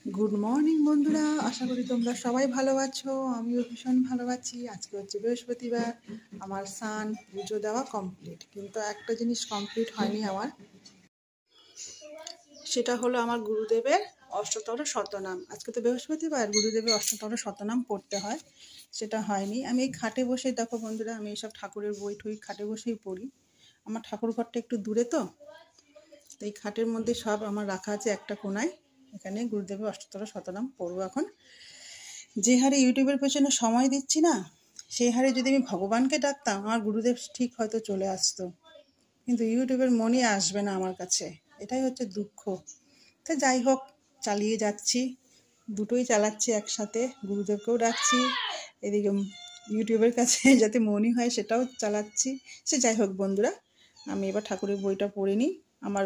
Good morning বন্ধুরা, আশা করি তোমরা সবাই ভালো আছো। আমিও ভীষণ ভালো আছি। আজকে হচ্ছে বৃহস্পতিবার, আমার স্নান পুজো দেওয়া কমপ্লিট, কিন্তু একটা জিনিস কমপ্লিট হয়নি আমার, সেটা হলো আমার গুরুদেবের অষ্টতর শতনাম। আজকে তো বৃহস্পতিবার, গুরুদেবের অষ্টতর শতনাম পড়তে হয়, সেটা হয়নি। আমি এই খাটে বসে, দেখো বন্ধুরা, আমি এইসব ঠাকুরের বই ঠই খাটে বসেই পড়ি। আমার ঠাকুর ঘরটা একটু দূরে, তো এই খাটের মধ্যে সব আমার রাখা আছে একটা কোনায়। এখানে গুরুদেবের অষ্টতর শতনাম পড়বো এখন। যে হারে ইউটিউবের পেছনে সময় দিচ্ছি না, সেই হারে যদি আমি ভগবানকে ডাকতাম, আমার গুরুদেব ঠিক হয়তো চলে আসতো, কিন্তু ইউটিউবের মনই আসবে না আমার কাছে। এটাই হচ্ছে দুঃখ। তো যাই হোক, চালিয়ে যাচ্ছি, দুটোই চালাচ্ছি একসাথে। গুরুদেবকেও ডাকছি, এদিকে ইউটিউবের কাছে যাতে মনই হয় সেটাও চালাচ্ছি। সে যাই হোক বন্ধুরা, আমি এবার ঠাকুরের বইটা পড়ে নিই। আমার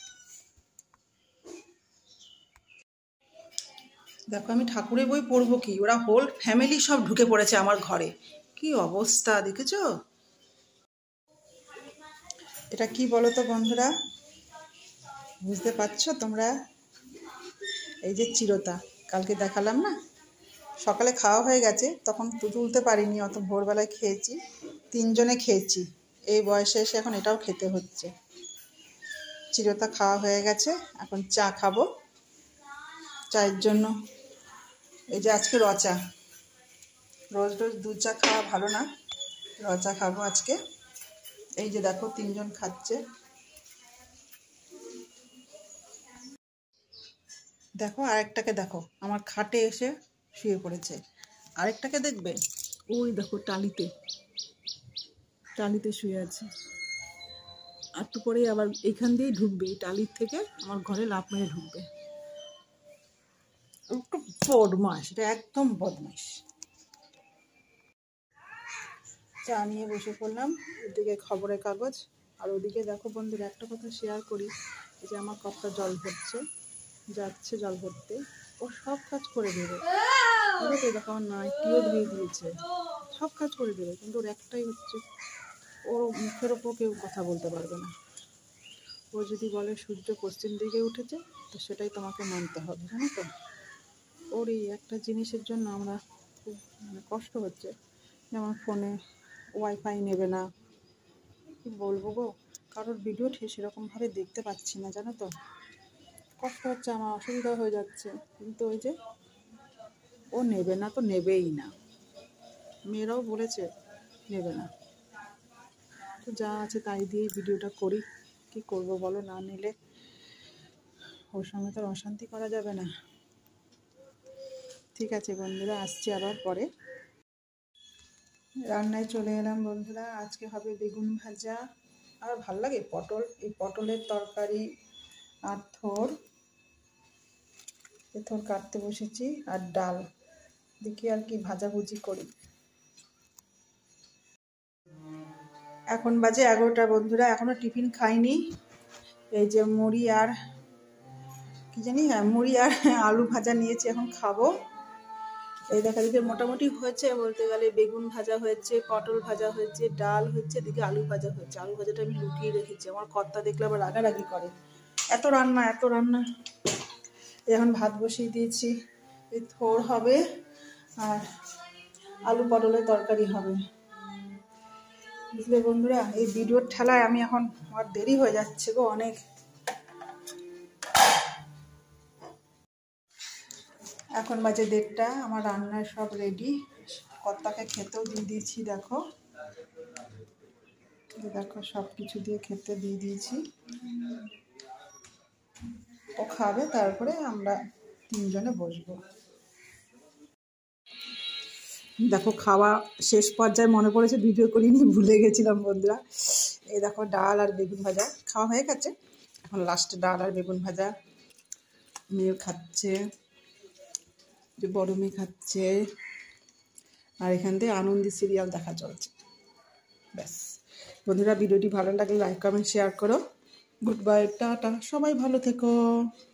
দেখো, আমি ঠাকুরের বই পড়বো কি, ওরা হোল ফ্যামিলি সব ঢুকে পড়েছে আমার ঘরে। কি অবস্থা দেখেছো? এটা কি বলো তো বন্ধুরা, বুঝতে পারছো তোমরা? এই যে চিরতা, কালকে দেখালাম না, সকালে খাওয়া হয়ে গেছে, তখন তুলতে পারিনি, অত ভোরবেলায় খেয়েছি, তিনজনে খেয়েছি। এই বয়সে এসে এখন এটাও খেতে হচ্ছে। চিরতা খাওয়া হয়ে গেছে, এখন চা খাবো। চায়ের জন্য এই যে আজকে রচা, রোজ রোজ দুধ চা খাওয়া ভালো না, রচা খাবো আজকে। এই যে দেখো, তিনজন খাচ্ছে। দেখো আরেকটাকে, দেখো আমার খাটে এসে শুয়ে পড়েছে। আরেকটাকে দেখবে, ওই দেখো টালিতে, টালিতে শুয়ে আছে। একটু পরেই আবার এইখান দিয়েই ঢুকবে, এই টালির থেকে আমার ঘরে লাফ মেরে ঢুকবে। একটু বদমাস, এটা একদম বদমাস। চা নিয়ে বসে পড়লাম, ওদিকে খবরের কাগজ, আর ওদিকে দেখো বন্ধুরা, একটা কথা শেয়ার করি। এই যে আমার কর্তা জল ভরছে, যাচ্ছে জল ভরতে, ও সব কাজ করে দেবে। দেখো আমার নাইটিও ধুয়ে দিয়েছে, সব কাজ করে দেবে, কিন্তু ওর একটাই হচ্ছে, ওর মুখের ওপর কেউ কথা বলতে পারবে না। ও যদি বলে সূর্য পশ্চিম দিকে উঠেছে, তো সেটাই তোমাকে মানতে হবে, জানো তো? ওর এই একটা জিনিসের জন্য আমরা খুব কষ্ট হচ্ছে। যেমন ফোনে ওয়াইফাই নেবে না, কি বলবো গো, কারোর ভিডিও ঠিক সেরকমভাবে দেখতে পাচ্ছি না, জানো তো? কষ্ট হচ্ছে আমার, অসুবিধা হয়ে যাচ্ছে, কিন্তু ওই যে ও নেবে না, তো নেবেই না। মেয়েরাও বলেছে নেবে না, তো যা আছে তাই দিয়ে ভিডিওটা করি। কি করব বলো, না নিলে ওর সঙ্গে তো অশান্তি করা যাবে না। ঠিক আছে বন্ধুরা, আসছি আবার পরে। রান্নায় চলে এলাম বন্ধুরা। আজকে হবে বেগুন ভাজা, আর ভাল লাগে পটল, এই পটলের তরকারি, আর থোর কাটতে বসেছি, আর ডাল। দেখি আর কি ভাজাভুজি করি। এখন বাজে 11টা বন্ধুরা, এখনো টিফিন খাইনি। এই যে মুড়ি আর কি জানি, হ্যাঁ মুড়ি আর আলু ভাজা নিয়েছি, এখন খাবো। এই দেখা দিকে মোটামুটি হয়েছে বলতে গেলে, বেগুন ভাজা হয়েছে, পটল ভাজা হয়েছে, ডাল হচ্ছে, এদিকে আলু ভাজা হয়েছে। আলু ভাজাটা আমি লুকিয়ে রেখেছি, আমার কর্তা দেখলে আবার রাগারাগি করে, এত রান্না এত রান্না। এখন ভাত বসিয়ে দিয়েছি, এই থোর হবে আর আলু পটলের তরকারি হবে। বুঝলে বন্ধুরা, এই ভিডিওর ঠেলায় আমি এখন, আমার দেরি হয়ে যাচ্ছে গো অনেক। এখন বাজে 1:30, আমার রান্নার সব রেডি, কর্তাকে খেতেও দিয়ে দিয়েছি। দেখো দেখো, সব কিছু দিয়ে খেতে দিয়ে দিয়েছি, ও খাবে, তারপরে আমরা তিনজনে বসবো। দেখো খাওয়া শেষ পর্যায়ে মনে পড়েছে ভিডিও করিনি, ভুলে গেছিলাম বন্ধুরা। এই দেখো ডাল আর বেগুন ভাজা খাওয়া হয়ে গেছে, এখন লাস্টে ডাল আর বেগুন ভাজা। মেয়ে খাচ্ছে, যে বড় মেয়ে খাচ্ছে, আর এখান থেকে আনন্দি সিরিয়াল দেখা চলছে। ব্যাস বন্ধুরা, ভিডিওটি ভালো লাগলে লাইক কমেন্ট শেয়ার করো। গুড বাই, টাটা, সবাই ভালো থেকো।